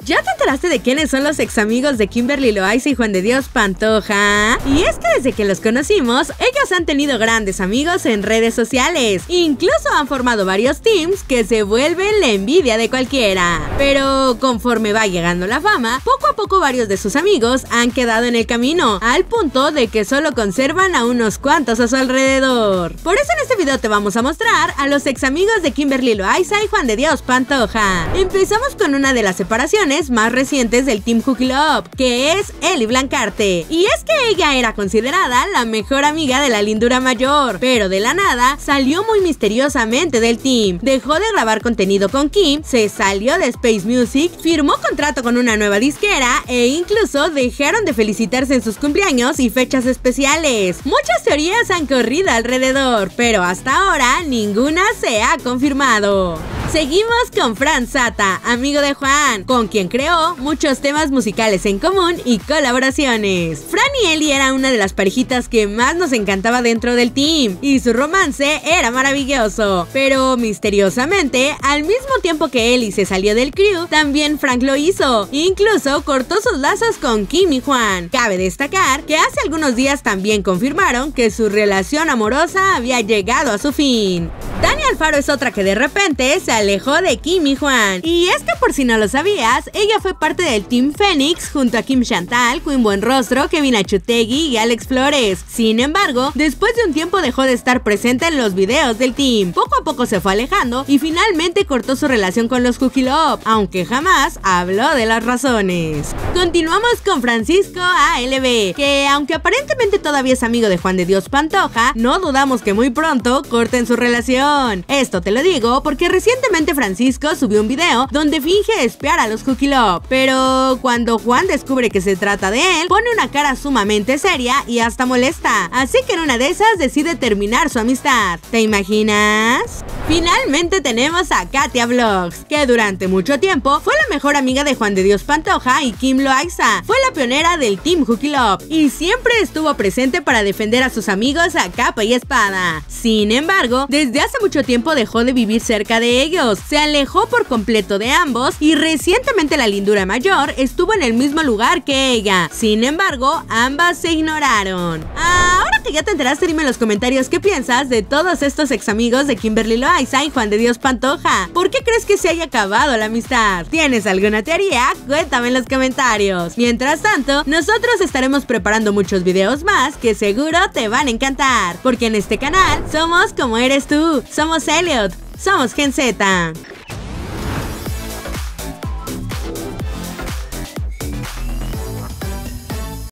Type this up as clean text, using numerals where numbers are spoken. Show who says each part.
Speaker 1: ¿Ya te enteraste de quiénes son los ex amigos de Kimberly Loaiza y Juan de Dios Pantoja? Y es que desde que los conocimos, ellos han tenido grandes amigos en redes sociales. Incluso han formado varios teams que se vuelven la envidia de cualquiera. Pero conforme va llegando la fama, poco a poco varios de sus amigos han quedado en el camino, al punto de que solo conservan a unos cuantos a su alrededor. Por eso en este video te vamos a mostrar a los ex amigos de Kimberly Loaiza y Juan de Dios Pantoja. Empezamos con una de las separaciones más recientes del Team Cookie Love, que es Eli Blancarte. Y es que ella era considerada la mejor amiga de la lindura mayor, pero de la nada salió muy misteriosamente del team. Dejó de grabar contenido con Kim, se salió de Space Music, firmó contrato con una nueva disquera e incluso dejaron de felicitarse en sus cumpleaños y fechas especiales. Muchas teorías han corrido alrededor, pero hasta ahora ninguna se ha confirmado. Seguimos con Fran Zata, amigo de Juan, con quien creó muchos temas musicales en común y colaboraciones. Fran y Eli eran una de las parejitas que más nos encantaba dentro del team, y su romance era maravilloso. Pero misteriosamente, al mismo tiempo que Eli se salió del crew, también Frank lo hizo. Incluso cortó sus lazos con Kim y Juan. Cabe destacar que hace algunos días también confirmaron que su relación amorosa había llegado a su fin. Dani Alfaro es otra que de repente se alejó de Kim y Juan. Y es que por si no lo sabías, ella fue parte del Team Fénix junto a Kim Chantal, Queen Buenrostro, Kevin Achutegui y Alex Flores. Sin embargo, después de un tiempo dejó de estar presente en los videos del team. Poco a poco se fue alejando y finalmente cortó su relación con los Cookie Love, aunque jamás habló de las razones. Continuamos con Francisco ALB, que aunque aparentemente todavía es amigo de Juan de Dios Pantoja, no dudamos que muy pronto corten su relación. Esto te lo digo porque recientemente Francisco subió un video donde finge espiar a los Cookie Love, pero cuando Juan descubre que se trata de él, pone una cara sumamente seria y hasta molesta, así que en una de esas decide terminar su amistad. ¿Te imaginas? Finalmente tenemos a Katia Vlogs, que durante mucho tiempo fue la mejor amiga de Juan de Dios Pantoja y Kim Loaiza. Fue la pionera del Team Cookie Love y siempre estuvo presente para defender a sus amigos a capa y espada. Sin embargo, desde hace mucho tiempo dejó de vivir cerca de ellos, se alejó por completo de ambos y recientemente la lindura mayor estuvo en el mismo lugar que ella. Sin embargo, ambas se ignoraron. Ahora que ya te enteraste, dime en los comentarios qué piensas de todos estos ex amigos de Kimberly Loaiza y Juan de Dios Pantoja. ¿Por qué crees que se haya acabado la amistad? ¿Tienes alguna teoría? Cuéntame en los comentarios. Mientras tanto, nosotros estaremos preparando muchos videos más que seguro te van a encantar, porque en este canal somos como eres tú, somos Elliot, somos Gen Z.